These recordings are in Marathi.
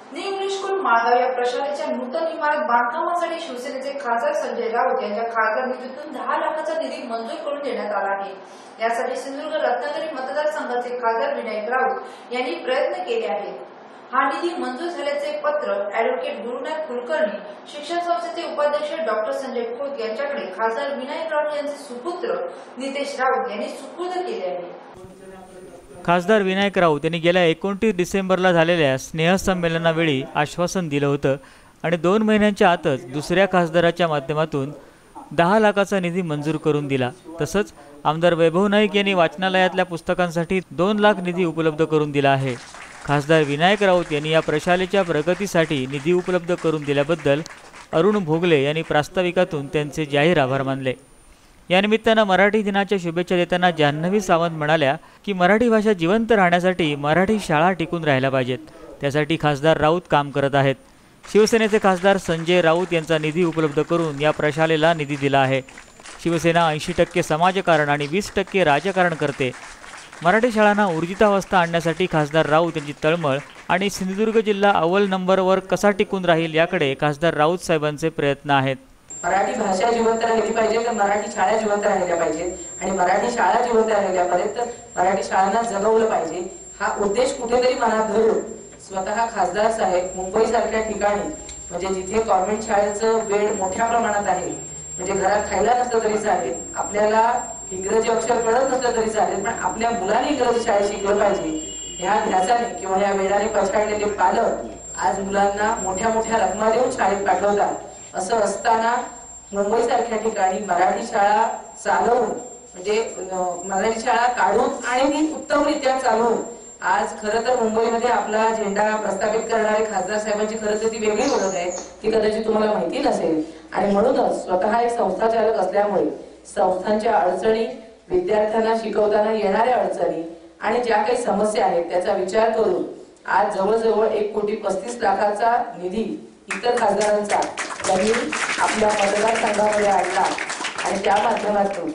न्यू इंग्लिश स्कूल माळगाव या प्रशालेच्या नूतन इमारत बांधकामासाठी शिवसेनेचे खासदार संजय राऊत यांच्या खासदार निधीतून 10 लाखाचा निधी मंजूर करून देण्यात आला आहे। यासाठी सिंधुदुर्ग रत्नागिरी मतदारसंघाचे खासदार विनायक राऊत यांनी प्रयत्न केले आहेत। हा निधी मंजूर झाल्याचे पत्र ॲडव्होकेट गुरुनाथ कुलकर्णी, शिक्षण संस्थेचे उपाध्यक्ष डॉक्टर संजय खोत यांच्याकडे खासदार विनायक राऊत यांचे सुपुत्र नितेश राऊत यांनी सुपूर्द केले आहे। खासदार विनायक राऊत यांनी गेल्या 29 डिसेंबरला झालेल्या स्नेहसंमेलनावेळी आश्वासन दिलं होतं आणि 2 महिन्यांच्या आतच दुसऱ्या खासदाराच्या माध्यमातून 10 लाखाचा निधी मंजूर करून दिला। तसंच आमदार वैभव नाईक यांनी वाचनालयातल्या पुस्तकांसाठी 2 लाख निधी उपलब्ध करून दिला आहे। खासदार विनायक राऊत यांनी या प्रशालेच्या प्रगतीसाठी निधी उपलब्ध करून दिल्याबद्दल अरुण भोगले यांनी प्रास्ताविकातून त्यांचे जाहीर आभार मानले। या निमित्तानं मराठी दिनाच्या शुभेच्छा देताना जान्हवी सावंत म्हणाल्या की मराठी भाषा जिवंत राहण्यासाठी मराठी शाळा टिकून राहायला पाहिजेत, त्यासाठी खासदार राऊत काम करत आहेत। शिवसेनेचे खासदार संजय राऊत यांचा निधी उपलब्ध करून या प्रशालेला निधी दिला आहे। शिवसेना 80% समाजकारण आणि 20% राजकारण करते। मराठी शाळांना ऊर्जितावस्था आणण्यासाठी खासदार राऊत यांची तळमळ आणि सिंधुदुर्ग जिल्हा अव्वल नंबरवर कसा टिकून राहील याकडे खासदार राऊत साहेबांचे प्रयत्न आहेत। मराठी भाषा जिवंत राहिली पाहिजे तर मराठी शाळा जिवंत राहिल्या पाहिजेत आणि मराठी शाळा जिवंत राहिल्यापर्यंत मराठी शाळांना जगवलं पाहिजे हा उद्देश कुठेतरी मनात धरून स्वतः खासदार साहेब मुंबई सारख्या ठिकाणी म्हणजे जिथे गव्हर्नमेंट शाळेचं वेळ मोठ्या प्रमाणात आहे, म्हणजे घरात खायला नसलं तरी चालेल, आपल्याला इंग्रजी अक्षर कळत नसलं तरी चालेल, पण आपल्या मुलांनी इंग्रजी शाळेत शिकलं पाहिजे ह्या ध्यासाने किंवा ह्या वेळाने पछाडलेले पालक आज मुलांना मोठ्या मोठ्या रकमा देऊन शाळेत पाठवतात। असं असताना मुंबई सारख्या ठिकाणी मराठी शाळा चालवून म्हणजे मराठी शाळा काढून आणि ती उत्तमरित्या चालवून आज खरं तर मुंबईमध्ये आपला झेंडा प्रस्थापित करणारे खासदार साहेबांची खरं तर ती वेगळी ओळख आहे, ती कदाचित तुम्हाला माहिती नसेल। आणि म्हणूनच स्वतः एक संस्था चालक असल्यामुळे संस्थांच्या अडचणी, विद्यार्थ्यांना शिकवताना येणाऱ्या अडचणी आणि ज्या काही समस्या आहेत त्याचा विचार करून आज जवळजवळ 1,35,00,000चा निधी इतर खासदारांचा त्यांनी आपल्या मतदारसंघामध्ये आणला आणि त्या माध्यमातून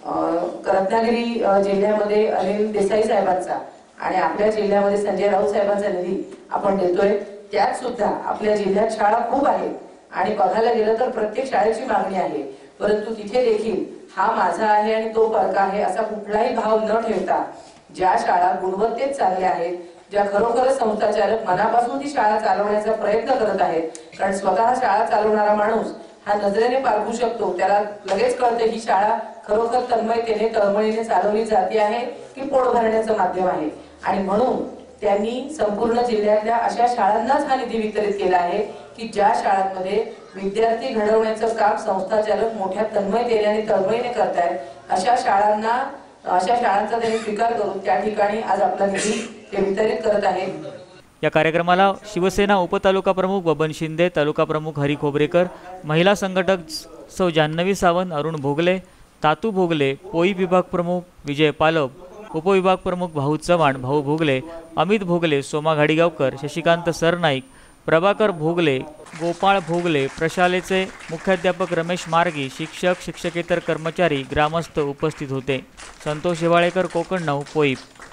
रत्नागिरी जिल्ह्यामध्ये अनिल देसाई साहेबांचा आणि आपल्या जिल्ह्यामध्ये संजय राऊत साहेबांचा निधी आपण देतोय। त्यात सुद्धा आपल्या जिल्ह्यात शाळा खूप आहेत आणि बघायला गेलं तर प्रत्येक शाळेची मागणी आहे, परंतु तिथे देखील हा माझा आहे आणि तो परका आहे असा कुठलाही भाव न ठेवता ज्या शाळा गुणवत्तेत चालल्या आहेत, ज्या खरोखरच संस्थाचालक मनापासून ती शाळा चालवण्याचा प्रयत्न करत आहेत, कारण स्वतः शाळा चालवणारा माणूस हा नजरेने पारखू शकतो, त्याला लगेच कळते ही शाळा खरोखर तन्मयतेने तळमळीने चालवली जाते आहे की पोट भरण्याचं माध्यम आहे। आणि म्हणून त्यांनी संपूर्ण जिल्ह्यातल्या अशा शाळांनाच हा निधी वितरित केला आहे की ज्या शाळांमध्ये विद्यार्थी घडवण्याचं काम संस्थाचालक मोठ्या तन्मयतेने आणि तळमळीने करतायत अशा शाळांचा त्यांनी स्वीकार करून त्या ठिकाणी आज आपला निधी ते वितरित करत आहेत। या कार्यक्रमाला शिवसेना उपतालुका प्रमुख बबन शिंदे, तालुका प्रमुख हरी खोबरेकर, महिला संघटक सौ जान्हवी सावंत, अरुण भोगले, तातू भोगले, पोई विभाग प्रमुख विजय पालव, उपविभाग प्रमुख भाऊ चव्हाण, भाऊ भोगले, अमित भोगले, सोमा घाडीगावकर, शशिकांत सरनाईक, प्रभाकर भोगले, गोपाळ भोगले, प्रशालेचे मुख्याध्यापक रमेश मार्गी, शिक्षक, शिक्षकेतर कर्मचारी, ग्रामस्थ उपस्थित होते। संतोष शेवाळेकर, कोकण 9, पोईप।